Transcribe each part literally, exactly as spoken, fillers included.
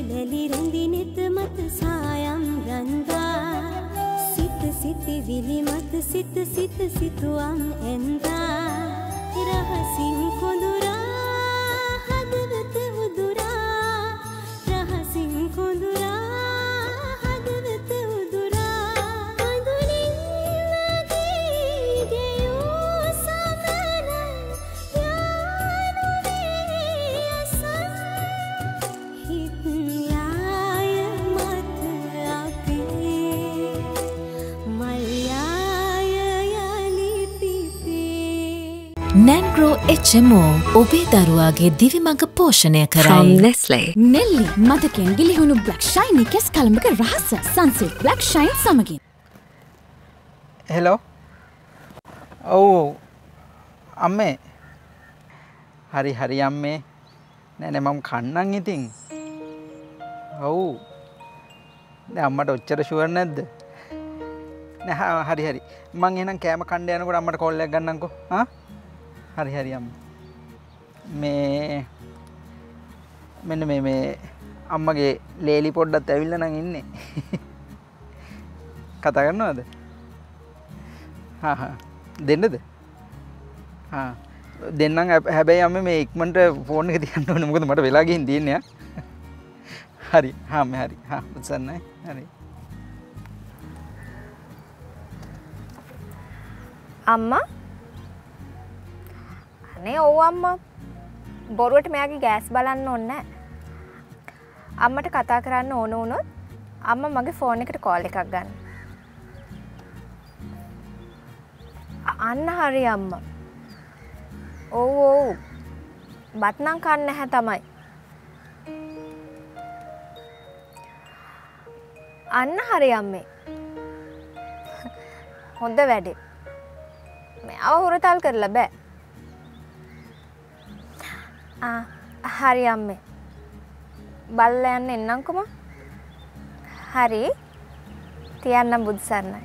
ලැලි රැඳි නෙත මත සායම් රන්දා සිත සිතිවිලි මත සිත සිත සිතුවම් එන්දා රහසින් කොඳුරා හදවත උදුරා රහසින් කොඳුරා හදවත උදුරා අඳුරින් නදී ගෙයූ සමන යානුවේ අසන් හිත් යාය මත අපේ මල්යාය යලි පිපේ Nangro H M O ඔබේ දරුවාගේ දිවි මඟ පෝෂණය කරයි. From Nestle. Nelly මතකෙන් ගිලිහුණු black shiny කෙස් කලඹක රහස Sunsilk black shine සමගින්. හෙලෝ ඔව් අම්මේ හරි හරි අම්මේ නෑ නෑ මම කන්නම් ඉතින් ඔව් දැන් අම්මට ඔච්චර ෂුවර් නැද්ද නෑ හරි හරි මං එහෙනම් කෑම කන්න යනකොට අම්මට කෝල් එකක් ගන්නම්කෝ හා හරි හරි අම්මා මේ මෙන්න මේ මේ අම්මගේ ලේලි පොඩ්ඩක් ඇවිල්ලා නම් ඉන්නේ කතා කරනවද හා හා දෙන්නද හා දෙන්නම් හැබැයි අම්මේ මේ ඉක්මනට ෆෝන් එක තියන්න ඕනේ මොකද මට වෙලා ගිහින් තියෙන්නේ ආ හරි හා මේ හරි හා උත්සන්නයි හරි අම්මා අනේ ඔව් අම්මා බොරුවට මෙයාගේ ගෑස් බලන්න ඕනේ නැහැ. අම්මට කතා කරන්න ඕන වුණොත් අම්මා මගේ ෆෝන් එකට කෝල් එකක් ගන්න. අන්න හරි අම්මා. ඔව් ඔව්. බත් නම් කන්නේ නැහැ තමයි. අන්න හරි අම්මේ. හොඳ වැඩේ. මෙයාව හොරතල් කරලා බෑ. ආ හරි අම්මේ. බල්ලා යන්න එන්නම්කොම. හරි. තියන්නම් බුදු සරණයි.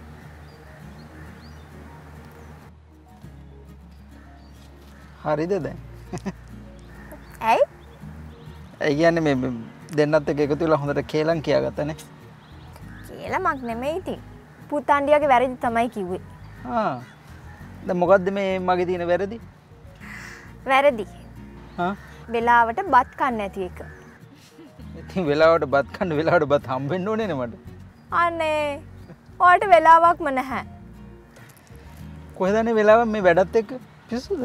හරිද දැන් ඇයි? ඒ කියන්නේ මේ දෙන්නත් එක්ක එකතු වෙලා හොඳට කේලම් කියාගත්තනේ. කේලමක් නෙමෙයි ඉතින්. පුතාණ්ඩියාගේ වැරදි තමයි කිව්වේ. ආ. දැන් මොකද්ද මේ මගේ තියෙන වැරදි? වැරදි. හා වෙලාවට බත් කන්න නැති එක. ඉතින් වෙලාවට බත් කන්න වෙලාවට බත් හම්බෙන්න ඕනේ නේ මට. අනේ. ඔයාලට වෙලාවක්ම නැහැ. කොහෙද අනේ වෙලාව මේ වැඩත් එක්ක පිස්සුද?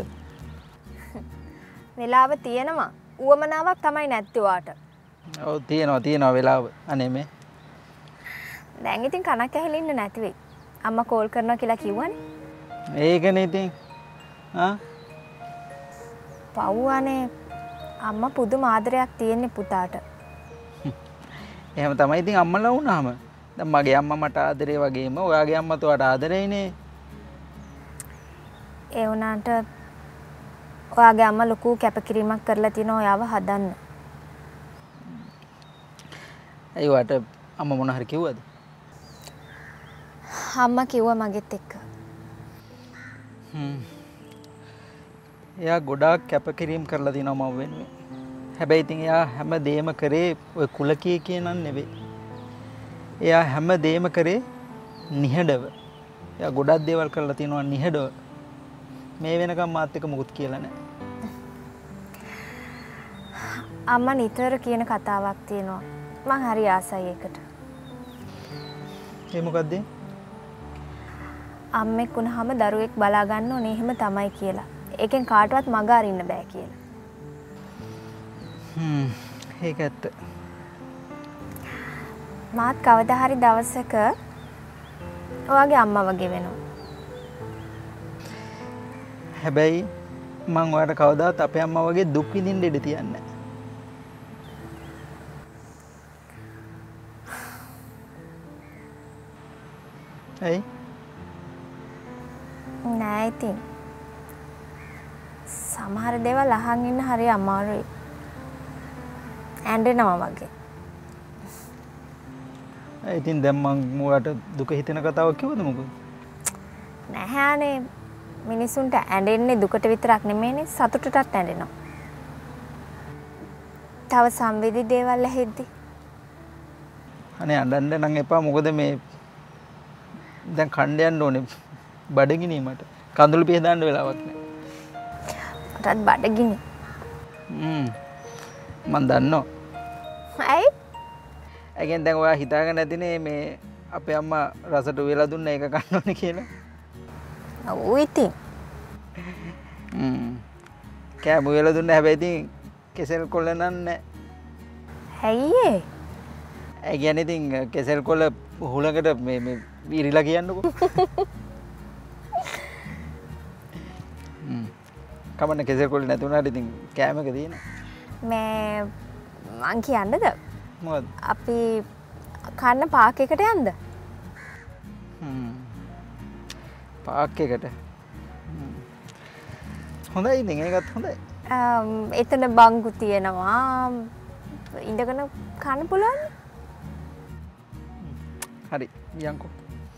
වෙලාව තියෙනවා. උවමනාවක් තමයි නැත්තේ ඔයාට. ඔව් තියෙනවා තියෙනවා වෙලාව. අනේ මේ. දැන් ඉතින් කනක් ඇහිලින්න නැති වෙයි. අම්මා කෝල් කරනවා කියලා කිව්වනේ. ඒකනේ ඉතින්. ආ පව්වනේ අම්මා පුදුම ආදරයක් තියෙන්නේ පුතාට. එහෙම තමයි ඉතින් අම්මලා වුණාම. දැන් මගේ අම්මා මට ආදරේ වගේම ඔයාගේ අම්මත් ඔයාට ආදරේනේ. ඒ වුණාට ඔයාගේ අම්මා ලොකු කැපකිරීමක් කරලා තිනවා ඔයාව හදන්න. ඒ වට අම්මා මොන හරි කිව්වද? අම්මා කිව්වා මගෙත් එක්ක. හ්ම්. එයා ගොඩාක් කැපකිරීම කරලා තිනවා මම වෙනුවෙන්. හැබැයි ඉතින් එයා හැම දෙයක්ම කරේ ඔය කුලකී කියනන් නෙවෙයි. එයා හැම දෙයක්ම කරේ නිහඬව. එයා ගොඩක් දේවල් කරලා තිනවා නිහඬව. මේ වෙනකම් මාත් එක්ක මොකුත් කියලා නැහැ. අම්මා නිතර කියන කතාවක් තියෙනවා. මං හරි ආසයි ඒකට. ඒ මොකද්ද? අම්මෙක් වුණාම දරුවෙක් බලා ගන්න ඕනේ එහෙම තමයි කියලා. ඒකෙන් කාටවත් මග අරින්න බෑ කියලා. හ්ම් ඒක ඇත්ත. මාත් කවදා හරි දවසක ඔයාගේ අම්මා වගේ වෙනවා. හැබැයි මං ඔයාලට කවදාවත් අපේ අම්මා වගේ දුක් විඳින්න ඉඩ තියන්නේ නැහැ. ඇයි? නෑ ඉතින්. සමහර දේවල් අහන් ඉන්න හරි අමාරුයි. ඇඬෙනවා වගේ. ඒ ඉතින් දැන් මං ඔයාලට දුක හිතෙන කතාවක් කිව්වද මොකද? නැහැනේ. මිනිසුන්ට ඇඬෙන්නේ දුකට විතරක් නෙමෙයිනේ සතුටටත් ඇඬෙනවා. තව සංවේදී දේවල් ඇහෙද්දි අනේ අඬන්න නම් එපා මොකද මේ දැන් කණ්ඩ යන්න ඕනේ බඩගිනි මට. කඳුළු පිහ දාන්න වෙලාවක් නැහැ. මටත් බඩගිනි. හ්ම්. මන් දන්නවා. ඇයි? ඒ කියන්නේ දැන් ඔයා හිතාගෙන නැතිනේ මේ අපේ අම්මා රසට වෙලා දුන්න එක කන්න ඕනේ කියලා. ඔව් ඉතින්. හ්ම්. කෑම වෙලා දුන්න හැබැයි ඉතින් කෙසෙල් කොල්ල නන්නේ. ඇයි ඒ? ඒ කියන්නේ ඉතින් කෙසෙල් කොල්ල හුලකට මේ මේ ඉරිලා කියන්නකෝ. හ්ම්. කමන්න කෙසෙල් කොල්ල නැතුණාට ඉතින් කෑමක තියෙන. මේ මං කියන්නද? මොකද? අපි කන්න පාක් එකට යන්න. හ්ම්. පාක් එකට. හොඳයි ඉතින් ඒකත් හොඳයි. එතන බංගු තියෙනවා. ඉඳගෙන කන්න පුළුවන්. හරි යන්කෝ.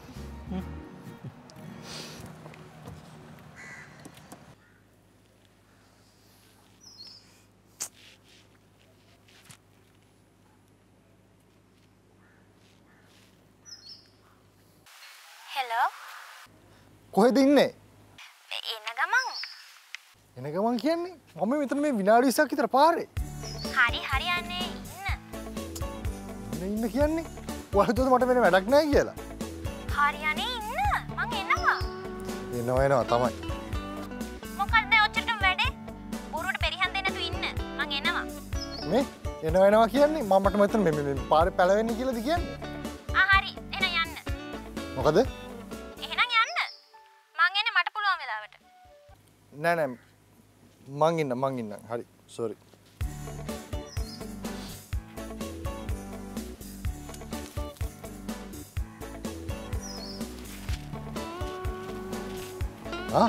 හෙලෝ. කොහෙද ඉන්නේ? එන ගමන්. එන ගමන් කියන්නේ මම මෙතන මේ විනාඩි විස්සක් විතර පාරේ. හරි හරි යන්නේ ඉන්න. ඉන්න කියන්නේ ඔයාලට මට වෙන වැඩක් නැහැ කියලා. හරියනේ ඉන්න. මං එනවා. එනවා එනවා තමයි. මොකක්ද ඔච්චරටම වැඩේ? බොරුවට පෙරිහන් දෙන්න තු ඉන්න. මං එනවා. මේ එනවා එනවා කියන්නේ මම මට මෙතන මේ මේ පාරේ පැලවෙන්නේ කියලාද කියන්නේ? ආ හරි. එන යන්න. මොකද? එහෙනම් යන්න. මං එන්නේ මට පුළුවන් වෙලාවට. නෑ නෑ මං ඉන්න මං ඉන්න. හරි සෝරි. ආ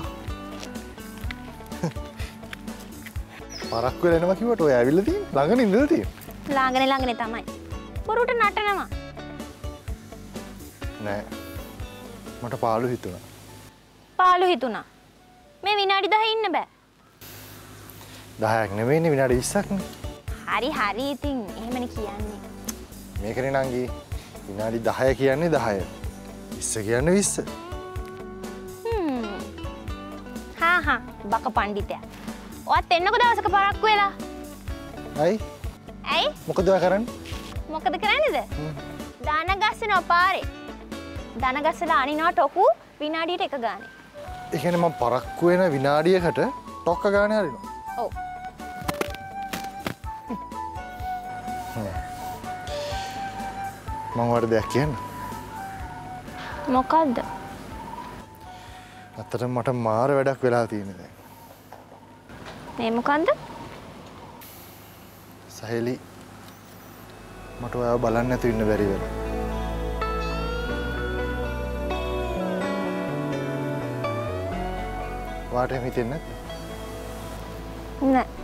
පරක්කු වෙලා එනවා කිව්වට ඔය ඇවිල්ලා තියෙන්නේ ළඟනේ ඉඳලා තියෙන්නේ. ලාංගනේ ළඟනේ තමයි. බොරුවට නටනවා. නෑ මට පාළු හිතුණා. පාළු හිතුණා. මේ විනාඩි දහ ඉන්න බෑ. දහයක් නෙවෙයිනේ විනාඩි විස්සක් නේ. හරි හරි ඉතින් එහෙමනේ කියන්නේ. මේකනේ නංගි විනාඩි දහය කියන්නේ දහය. විස්ස කියන්නේ විස්ස. හ්ම්. හා හා බක පඬිතයා. ඔයත් එන්නකො දවසක පරක්කු වෙලා. ඇයි? ඇයි? මොකද ඔයා කරන්නේ? මොකද කරන්නේද? දාන ගස්සනවා පාරේ. දාන ගස්සලා අනිනවා ටොකු විනාඩියට එක ගානේ. ඒ කියන්නේ මම පරක්කු වෙන විනාඩියකට ටොක්ක ගානේ හරිනවා. ඔව්. මම වර දෙයක් කියන්න. මොකද්ද? අතට මට මාර වැඩක් වෙලා තියෙනවා දැන්. මේ මොකද්ද? සහෙලි මට ඔයාව බලන්න නැතුව ඉන්න බැරි වෙලා. වාට එහෙම හිතෙන්නේ නැද්ද? නෑ.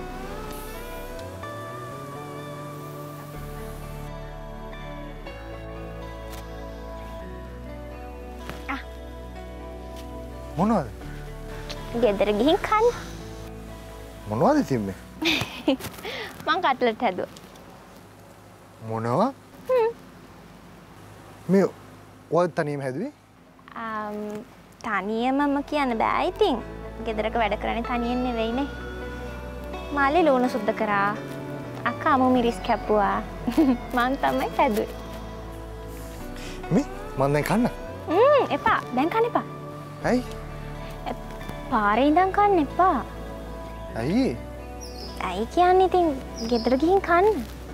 ආ. මොනවද? ගෙදර ගිහින් කන්න. මොනවද තින්නේ? මං කට්ලට් හැදුවා. මොනවා? හ්ම්. මේ ඔය තනියම හැදුවේ? අම් තනියමම කියන්න බෑ ඉතින්. ගෙදරක වැඩ කරන්නේ තනියෙන් නෙවෙයිනේ. මාලේ ලුණු සුද්ධ කරා. අක්කා අමු මිරිස් කැපුවා. මං තමයි හැදුවේ. මේ මන් දැන් කන්න. හ්ම් එපා. දැන් කන්න එපා. ඇයි? පාරේ ඉඳන් කන්න එපා. ඇයි? ඇයි කියන්නේ ඉතින් ගෙදර ගිහින් කන්න.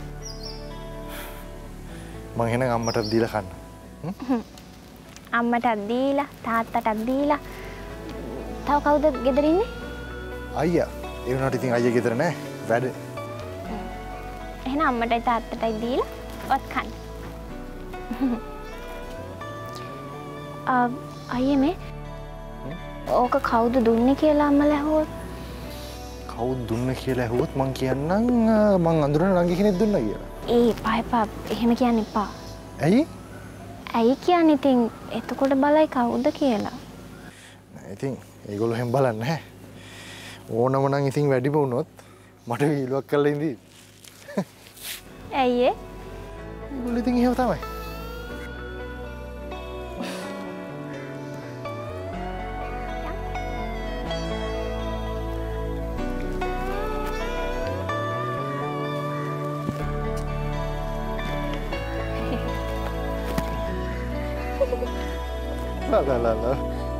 මං එහෙනම් අම්මට දීලා කන්න. අම්මටත් දීලා තාත්තටත් දීලා. තව කවුද ගෙදර ඉන්නේ? අයියා. ඒ වුණාට ඉතින් අයියා ගෙදර නෑ. වැඩ. එහෙනම් අම්මටයි තාත්තටයි දීලා ඔත් කන්න. ආ අයියේ මේ ඕක කවුද දුන්නේ කියලා අම්මලා ඇහුවොත්? කවුද දුන්නේ කියලා ඇහුවොත් මං කියන්නම් මං අඳුරන ළඟ කෙනෙක් දුන්නා කියලා. ඒ එපා එපා එහෙම කියන්න එපා. ඇයි? ඇයි කියන්නේ ඉතින් එතකොට බලයි කවුද කියලා. නෑ ඉතින් ඒගොල්ලෝ හැම බලන්නේ නැහැ. ඕනම නම් ඉතින් වැඩිම වුණොත් මට වීලුවක් කරලා ඉඳී. ඇයි ඒ? ඒගොල්ලෝ ඉතින් එහෙම තමයි. La la la la.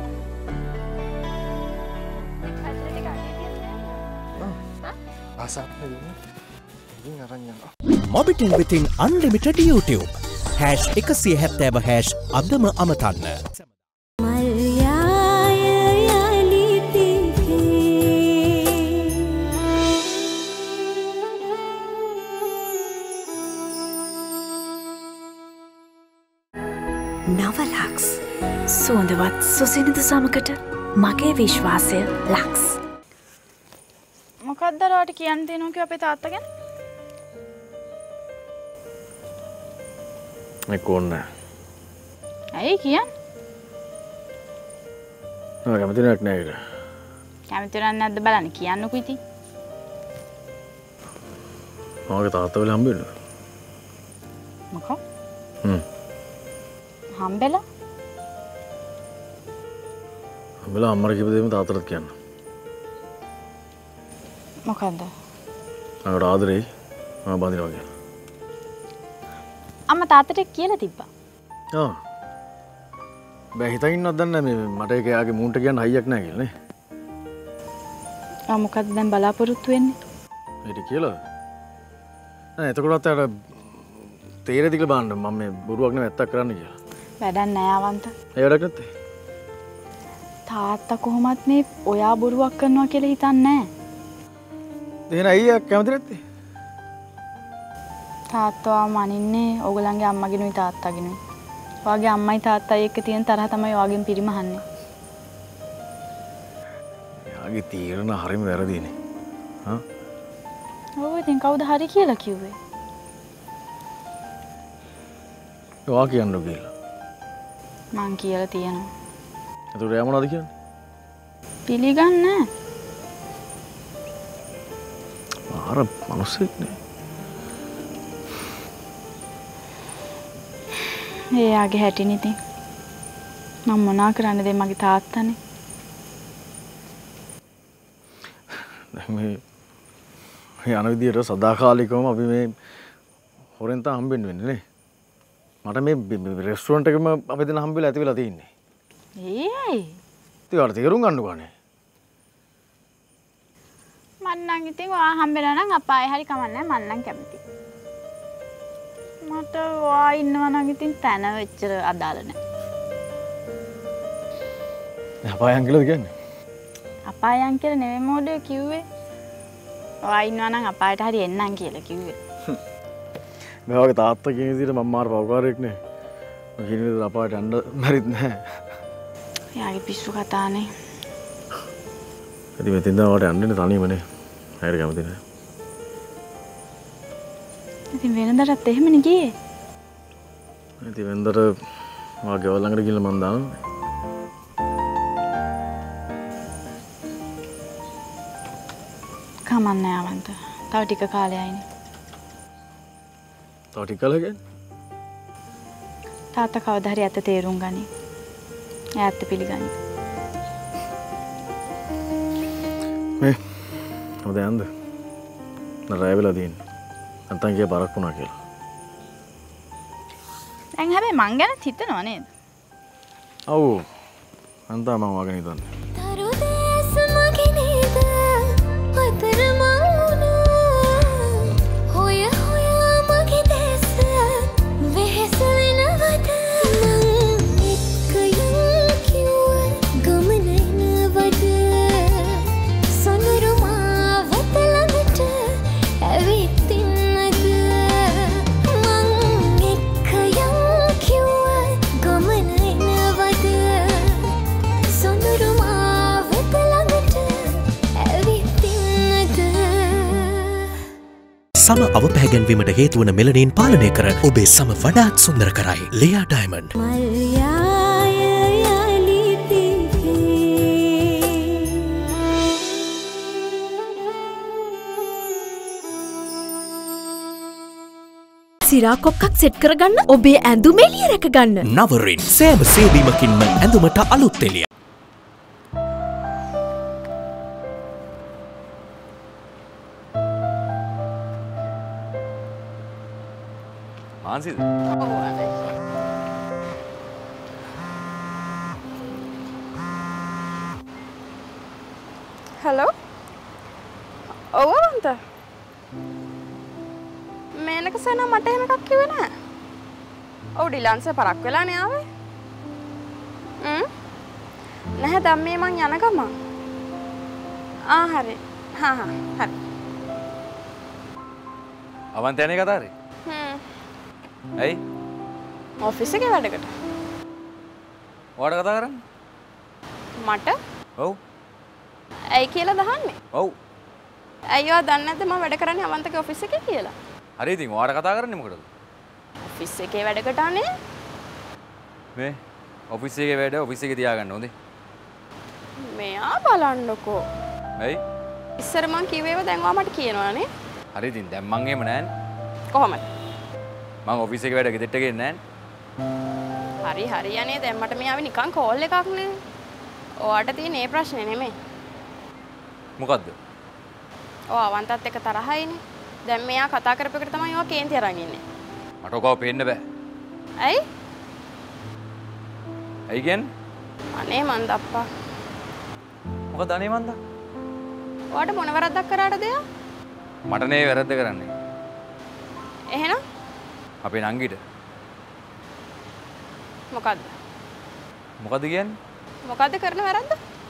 Asap na yun. Hindi nga rin yan. Mobitel within unlimited YouTube. Hash එකසිය හැත්තෑව hash අදම අමතන්න. නවලක්ස් සුවඳවත් සුසිනිදු සමකට මගේ විශ්වාසය ලක්ස්. මොකක්ද රාට කියන්න තියෙනවා කිව්ව අපේ තාත්තා ගැන? ඒක ඕනේ. ඇයි කියන්නේ? නෑ කැමති නෑ නේද? කැමති නැද්ද බලන්න කියන්නකෝ ඉතින්. මගේ තාත්තා වෙලා හම්බ වෙනවා. මොකෝ? හ්ම්. හම්බෙලා? හම්බෙලා අම්මර කිව්ව දෙයක්ම තාත්තට කියන්න. මොකද්ද? මට ආදරේ මම බඳිනවා කියලා. අම්මා තාත්තට කියලා තිබ්බා. ආ. බෑ හිතා ඉන්නවද දන්නේ මේ මට ඒක යාගේ මූන්ට කියන්න හයියක් නැහැ කියලා නේ. ආ මොකද්ද දැන් බලාපොරොත්තු වෙන්නේ? ඒක කියලා. නෑ එතකොටත් අර තේරෙද කියලා බලන්න මම මේ බොරුවක් නෙවෙයි ඇත්තක් කරන්න කියලා. වැඩක් නෑ අවන්ත. ඒ වැඩක් නැත්තේ. තාත්තා කොහොමත් මේ ඔයා බොරුවක් කරනවා කියලා හිතන්නේ නෑ. එහෙනම් අයියා කැමති නැත්තේ? තාත්තා මනින්නේ ඕගලන්ගේ අම්මගෙනුයි තාත්තගෙනුයි. ඔයාගේ අම්මයි තාත්තයි එක්ක තියෙන තරහ තමයි ඔයාගෙන් පිරිමහන්නේ. යාගේ තීරණ හරිම වැරදිනේ. හා? ඔව් ඉතින් කවුද හරි කියලා කිව්වේ? ඔයා කියන්නෝ කියලා. මං කියලා තියෙනවා. එතකොට එයා මොනවද කියන්නේ? පිළිගන්නේ නෑ. අර මනුස්සෙක් නේ. එයාගේ හැටිනේ ඉතින්. මම මොනා කරන්නද මගේ තාත්තානේ. දැන් මේ මේ යන විදියට සදාකාලිකවම අපි මේ හොරෙන් තා හම්බෙන්න වෙන්නේ නේ. මට මේ රෙස්ටුරන්ට් එකම අපි දෙන හම්බෙලා ඇති වෙලා තියෙන්නේ. ඒයි. ඉතින් ඔයාලා තේරුම් ගන්නකෝ අනේ. මං නම් ඉතින් ඔයා හම්බෙලා නම් අපායේ හරි කමන්නේ මං නම් කැමතියි. මට ඔයා ඉන්නවා නම් ඉතින් තන වෙච්චර අදාළ නැහැ. අපායන් කියලාද කියන්නේ? අපායන් කියලා නෙවෙයි මොඩේ කිව්වේ. ඔයා ඉන්නවා නම් අපායට හරි එන්නම් කියලා කිව්වේ. මේ වගේ තාත්තා කියන විදිහට මම මාර පවකාරයෙක් නේ. මම කියන විදිහට අපායට යන්න බැරිත් නැහැ. එයාගේ පිස්සු කතානේ. ඉතින් මෙතෙන් දාවට යන්නේ තනියමනේ. හැර කැමති නැහැ. ඉතින් වෙනදටත් එහෙමනේ ගියේ. ඉතින් වෙනදට මා ගෙවල් ළඟට ගිහලා මම දානවා. කමන්නේ අවන්ත. තව ටික කාලයයිනේ. තව ටික කාලයක් කියන්නේ? තාත්තා කවදා හරි ඇත්ත තේරුම් ගනි. එයා ඇත්ත පිළිගනි. මේ මොකද යන්ද? නරය වෙලා තියෙන්නේ. නැත්තම් කිය බරක් වුණා කියලා. දැන් හැබැයි මං ගැනත් හිතනවා නේද? ඔව්. අන්තා මම වගේ හිතන්නේ. තරුදේශ මගේ නේද අතරමං හොය හොයා මගේ දේශ වෙහෙස වෙනවද මං එක්ක යන් කිව්ව ගමන එනවද සොඳුරු මාවත ළඟට ඇවිත් ඉන්නද මං එක්ක යන් කිව්ව ගමන එනවද සොඳුරු මාවත ළඟට ඇවිත් ඉන්නද සම අවපැහැගැන්වීමට හේතුවන මෙලනින් පාලනය කර ඔබේ සම වඩාත් සුන්දර කරයි. ලෙයා ඩයමන්ඩ්. මල්යාය යාලි තිබේ සිරා කොක්කක් සෙට් කරගන්න ඔබේ ඇඳුම එළිය රැකගන්න. නවරින් සෑම සේවීමකින්ම ඇඳුමට අලුත් එළිය. මාන්සිද? හලෝ ඔව් අන්ත මේනක සේනා මට එහෙම එකක් කිව්වේ නෑ. ඔව් ඩිලන්ස් පරක් වෙලානේ ආවේ. හ්ම් නැහැ දැන් මේ මං යන ගමන්. ආ හරි. හා හා හරි. අවන්ත යන්නේ කතාරේ? හ්ම්. ඇයි? ඔෆිස් එකේ වැඩකට. ඔයාට කතා කරන්නේ? මට? ඔව්. ඇයි කියලා දහන්නේ? ඔව්. ඇයි ඔයා දන්නේ නැද්ද මම වැඩ කරන්නේ අවන්තගේ ඔෆිස් එකේ කියලා? හරි ඉතින් ඔයාට කතා කරන්නේ මොකටද? ඔෆිස් එකේ වැඩකට අනේ. මේ ඔෆිස් එකේ වැඩ ඔෆිස් එකේ තියාගන්න හොඳේ. මෙයා බලන්නකෝ. ඇයි? ඉස්සර මං කිව්වේව දැන් ඔයා මට කියනවානේ. හරි ඉතින් දැන් මං එහෙම නෑනේ. කොහමද? මං ඔෆිස් එකේ වැඩ ගෙදරට ගෙන්නේ නෑනේ. හරි හරි යන්නේ දැන් මට මේ ආවේ නිකන් කෝල් එකක් නේ. ඔයාට තියෙන මේ ප්‍රශ්නේ නෙමෙයි. මොකද්ද? ඔව් අවන්තත් එක්ක තරහයිනේ. දැන් මෙයා කතා කරපෙකට තමයි ඔයා කේන්ති අරන් ඉන්නේ. මට ඔකව පේන්න බෑ. ඇයි? ඇයි කියන්නේ? අනේ මන්ද අප්පා. මොකද අනේ මන්ද? ඔයාට මොන වරද්දක් කරාටද එයා? මට නේ වැරද්ද කරන්නේ. එහෙනම් අපේ නංගිට. මොකද්ද? මොකද්ද කියන්නේ? මොකද්ද කරන වැරද්ද?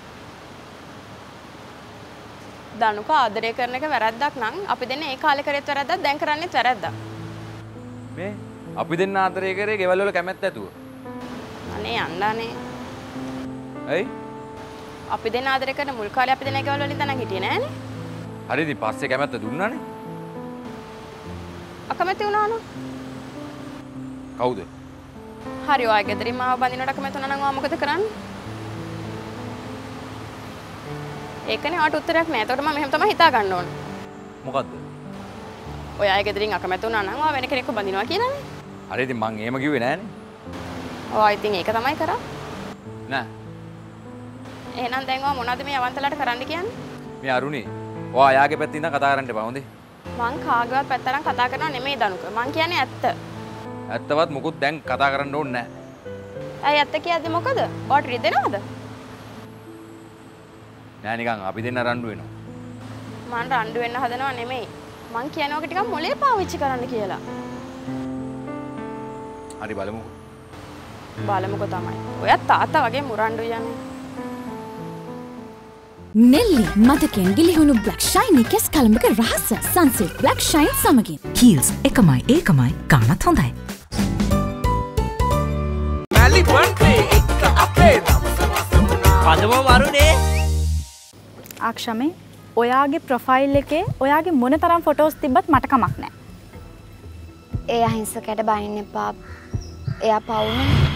දනුක ආදරය කරන එක වැරද්දක් නම් අපි දෙන්න ඒ කාලේ කරේත් වැරද්දක් දැන් කරන්නේත් වැරද්දක්. මේ අපි දෙන්න ආදරය කරේ ගෙවල් වල කැමැත්ත ඇතුව. අනේ යන්නනේ. ඇයි? අපි දෙන්න ආදරය කරන මුල් කාලේ අපි දෙන්න ගෙවල් වල ඉඳන් හිටියේ නෑනේ. හරි ඉතින් පස්සේ කැමැත්ත දුන්නානේ. අකමැති වුණානෝ. කවුද? හරි ඔය ගෙදරින් මාව බඳිනවට අකමැති වුණා නම් ඔයා මොකද කරන්නේ? ඒකනේ ඔයාට උත්තරයක් නෑ. ඒකට මම මෙහෙම තමයි හිතා ගන්න ඕන. මොකද්ද? ඔය අය ගෙදරින් අකමැති වුණා නම් ඔයා වෙන කෙනෙක්ව බඳිනවා කියලානේ. හරි ඉතින් මං එහෙම කිව්වේ නෑනේ. ඔයා ඉතින් ඒක තමයි කරා. නෑ. එහෙනම් දැන් ඔයා මොනවද මේ අවන්තලට කරන්න කියන්නේ? මේ අරුණේ. ඔයා යාගේ පැත්තේ ඉඳන් කතා කරන්න එපා හොඳේ. මං කාගේවත් පැත්තෙන් කතා කරනව නෙමෙයි දනුක. මං කියන්නේ ඇත්ත. ඇත්තවත් මොකුත් දැන් කතා කරන්න ඕනේ නෑ. ඇයි ඇත්ත කියද්දි මොකද? ඔයාට රිදෙනවද? නෑ නිකන් අපි දෙන්න රණ්ඩු වෙනවා. මං රණ්ඩු වෙන්න හදනව නෙමෙයි. මං කියනවා ඔක ටිකක් මොලේ පාවිච්චි කරන්න කියලා. හරි බලමුකෝ. බලමුකෝ තමයි. ඔයත් තාත්තා වගේ මුරණ්ඩු යන්නේ. නෙල්ලි මතකෙන් ගිලිහුණු බ්ලැක් ෂයිනි කෙස් කලඹක රහස සන්සිල්ක් බ්ලැක් ෂයින් සමගින් හීල්ස් එකමයි ඒකමයි ගානත් හොඳයි. ආක්ෂමේ ඔයාගේ ප්‍රොෆයිල් එකේ ඔයාගේ මොන තරම් ෆොටෝස් තිබ්බත් මට කමක් නැහැ. ඒ අහිංසකයට බනින්න එපා. එයා පවුනේ.